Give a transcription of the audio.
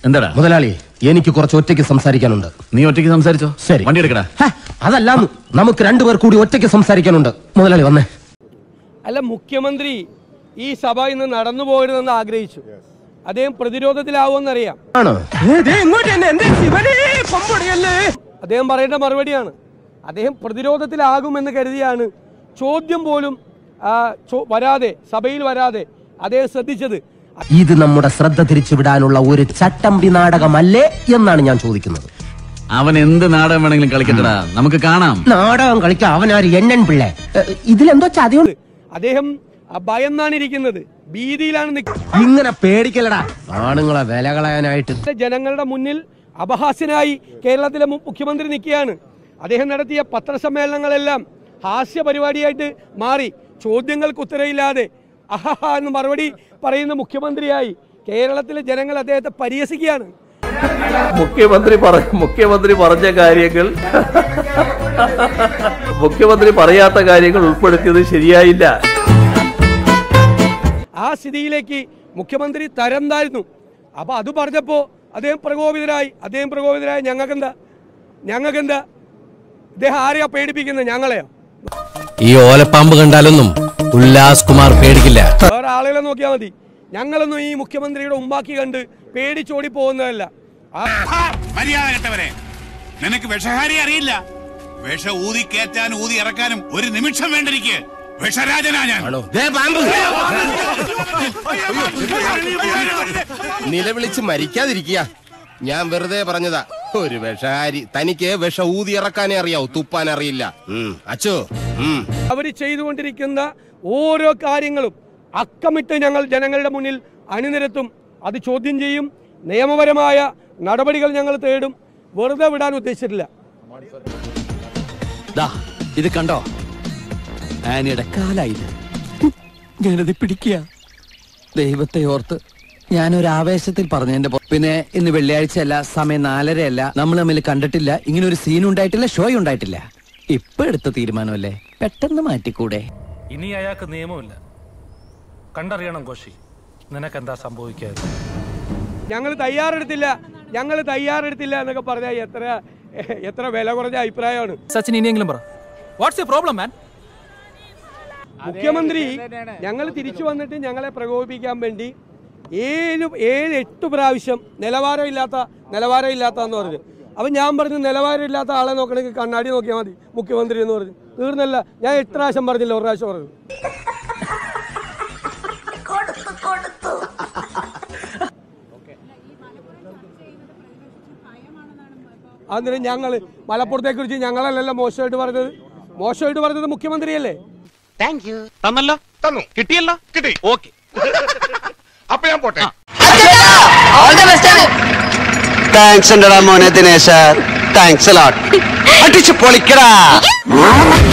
എന്താടാ മുതലാളി, എനിക്ക് കുറച്ച് ഒറ്റയ്ക്ക് സംസാരിക്കാനുണ്ട്. നീ ഒറ്റയ്ക്ക് സംസാരിച്ചോ? ശരി, വണ്ടി എടുക്കടാ. അതല്ല, നമുക്ക് രണ്ടുപേർ കൂടി ഒറ്റയ്ക്ക് സംസാരിക്കാനുണ്ട്. മുതലാളി വന്നേ. അല്ല, മുഖ്യമന്ത്രി ഈ സഭ ഇന്ന് നടന്നു പോകരുതെന്ന് ആഗ്രഹിച്ചു. അദ്ദേഹം പ്രതിരോധത്തിലാവുമെന്നറിയാം. അദ്ദേഹം പറയേണ്ട മറുപടിയാണ്. അദ്ദേഹം പ്രതിരോധത്തിലാകുമെന്ന് കരുതിയാണ് ചോദ്യം പോലും വരാതെ, സഭയിൽ വരാതെ അദ്ദേഹം ശ്രദ്ധിച്ചത്. ഇത് നമ്മുടെ ശ്രദ്ധ തിരിച്ചുവിടാനുള്ള ഒരു ചട്ടമ്പി നാടകമല്ലേ എന്നാണ് ഞാൻ ചോദിക്കുന്നത്. അവൻ എന്ത് നാടകം വേണമെങ്കിലും കളിക്കട്ടടാ, നമുക്ക് കാണാം. നാടകം കളിക്കാൻ അവനാര് എണ്ണൻ പിള്ളേ? ഇതിലെന്തോ ചതിയുണ്ട്. അദ്ദേഹം ഭയന്നാണ് ഇരിക്കുന്നത്, ഭീതിയിലാണ്. ഇങ്ങനെ പേടിക്കലടാ ആണുങ്ങളെ വില കളയാനായിട്ട്. ജനങ്ങളുടെ മുന്നിൽ അപഹാസ്യനായി കേരളത്തിലെ മുഖ്യമന്ത്രി നിൽക്കുകയാണ്. അദ്ദേഹം നടത്തിയ പത്രസമ്മേളനങ്ങളെല്ലാം ഹാസ്യ പരിപാടിയായിട്ട് മാറി. ചോദ്യങ്ങൾക്ക് ഉത്തരവില്ലാതെ അഹഹ എന്ന് മറുപടി പറയുന്ന മുഖ്യമന്ത്രിയായി കേരളത്തിലെ ജനങ്ങൾ അദ്ദേഹത്തെ പരിഹസിക്കുകയാണ്. മുഖ്യമന്ത്രി പറഞ്ഞ കാര്യങ്ങൾ, മുഖ്യമന്ത്രി പറയാത്ത കാര്യങ്ങൾ ഉൾപ്പെടുത്തിയത് ശരിയായില്ല. ആ സ്ഥിതിയിലേക്ക് മുഖ്യമന്ത്രി തരം താഴ്ന്നു. അപ്പൊ അത് പറഞ്ഞപ്പോ അദ്ദേഹം പ്രകോപിതരായി. ഞങ്ങൾക്കെന്താ ഇദ്ദേഹം ആരെയാ പേടിപ്പിക്കുന്നത്? ഞങ്ങളെയോ? ഈ ഓലപ്പാമ്പ് കണ്ടാലൊന്നും ഉല്ലാസ് കുമാർ പേടിക്കില്ല. വേറെ ആളുകളെ നോക്കിയാൽ മതി. ഞങ്ങളൊന്നും ഈ മുഖ്യമന്ത്രിയുടെ ഉമ്മാക്കി കണ്ട് പേടിച്ചോടി പോകുന്നതല്ല. നിനക്ക് വിഷഹാരി അറിയില്ല. വിഷ ഊതി കയറ്റാനും ഊതി ഇറക്കാനും ഒരു നിമിഷം വേണ്ടിരിക്കെ വിഷരാജനാ ഞാൻ. നിലവിളിച്ച് മരിക്കാതിരിക്കുക. ഞാൻ വെറുതെ പറഞ്ഞതാ. ഒരു വിഷഹാരി. തനിക്ക് വിഷ ഊതി ഇറക്കാനേ അറിയാവൂ, തുപ്പാൻ അറിയില്ല. അച്ചോ, അവര് ചെയ്തുകൊണ്ടിരിക്കുന്ന ഓരോ കാര്യങ്ങളും അക്കമിട്ട് ഞങ്ങൾ ജനങ്ങളുടെ മുന്നിൽ അണിനിരത്തും. അത് ചോദ്യം ചെയ്യും. നിയമപരമായ നടപടികൾ ഞങ്ങൾ തേടും. വെറുതെ വിടാൻ ഉദ്ദേശിച്ചിട്ടില്ല. ഇത് കണ്ടോ, ആനയുടെ കാലായി. ഞാനത് പിടിക്കുക. ദൈവത്തെ ഓർത്ത് ഞാനൊരു ആവേശത്തിൽ പറഞ്ഞു. പിന്നെ ഇന്ന് വെള്ളിയാഴ്ചയല്ല, സമയം 4:30 നമ്മൾ തമ്മിൽ കണ്ടിട്ടില്ല, ഇങ്ങനെ ഒരു സീൻ ഉണ്ടായിട്ടില്ല, ഷോ ഉണ്ടായിട്ടില്ല. ഇപ്പൊ എടുത്ത തീരുമാനമല്ലേ, പെട്ടെന്ന് മാറ്റിക്കൂടെ? ഇനി അയാൾക്ക് നിയമമില്ല. കണ്ടറിയണം കോശി, നിനക്കെന്താ സംഭവിക്കാതെ. ഞങ്ങൾ തയ്യാറെടുത്തില്ല എന്നൊക്കെ പറഞ്ഞാൽ എത്ര വില കുറഞ്ഞ അഭിപ്രായമാണ്. സച്ചിൻ, ഇനിയെങ്കിലും പറ, വാട്ട്സ് യുവർ പ്രോബ്ലം മാൻ? മുഖ്യമന്ത്രി ഞങ്ങൾ തിരിച്ചു വന്നിട്ട് ഞങ്ങളെ പ്രകോപിപ്പിക്കാൻ വേണ്ടി 7-8 പ്രാവശ്യം നിലവാരമില്ലാത്തന്ന് പറഞ്ഞു. അപ്പൊ ഞാൻ പറഞ്ഞു, നിലവാരമില്ലാത്ത ആളെ നോക്കണമെങ്കിൽ കണ്ണാടി നോക്കിയാൽ മതി മുഖ്യമന്ത്രി എന്ന് പറഞ്ഞു. തീർന്നല്ല. ഞാൻ 8 പ്രാവശ്യം പറഞ്ഞില്ല, 1 പ്രാവശ്യം പറഞ്ഞു. അന്നേരം ഞങ്ങള് മലപ്പുറത്തെ കുറിച്ച് ഞങ്ങളല്ലല്ലോ മോശമായിട്ട് പറഞ്ഞത് മുഖ്യമന്ത്രിയല്ലേ. തന്നല്ലോ, തന്നു, കിട്ടിയല്ലോ, കിട്ടി. ഓക്കെ, അപ്പൊ ഞാൻ പോട്ടെ. താങ്ക്സ് ഉണ്ടടാ മോനെ ദിനേശ, താങ്ക്സ് അടിച്ചു പൊളിക്കടാ.